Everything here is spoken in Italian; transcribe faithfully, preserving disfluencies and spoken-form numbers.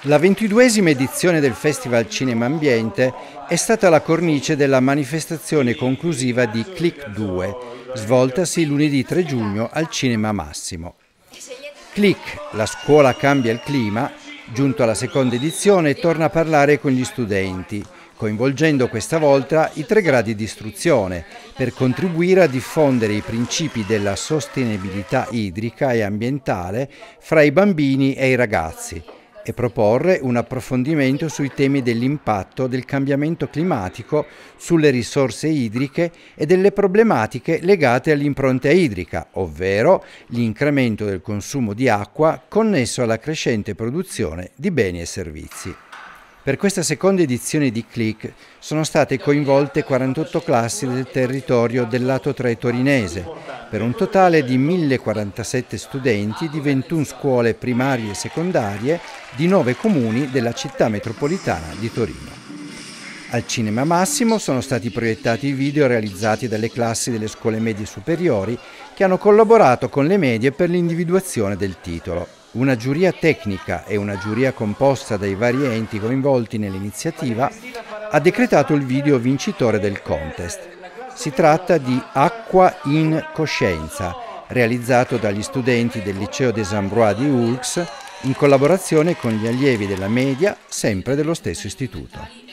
La ventiduesima edizione del Festival Cinema Ambiente è stata la cornice della manifestazione conclusiva di Click due, svoltasi lunedì tre giugno al Cinema Massimo. Click, la scuola cambia il clima, giunto alla seconda edizione, torna a parlare con gli studenti, coinvolgendo questa volta i tre gradi di istruzione, per contribuire a diffondere i principi della sostenibilità idrica e ambientale fra i bambini e i ragazzi, e proporre un approfondimento sui temi dell'impatto del cambiamento climatico sulle risorse idriche e delle problematiche legate all'impronta idrica, ovvero l'incremento del consumo di acqua connesso alla crescente produzione di beni e servizi. Per questa seconda edizione di Click sono state coinvolte quarantotto classi del territorio del lato tre torinese, per un totale di millequarantasette studenti di ventuno scuole primarie e secondarie di nove comuni della città metropolitana di Torino. Al Cinema Massimo sono stati proiettati i video realizzati dalle classi delle scuole medie superiori che hanno collaborato con le medie per l'individuazione del titolo. Una giuria tecnica e una giuria composta dai vari enti coinvolti nell'iniziativa ha decretato il video vincitore del contest. Si tratta di Acqua in Coscienza, realizzato dagli studenti del liceo des Ambrois di Oulx in collaborazione con gli allievi della media, sempre dello stesso istituto.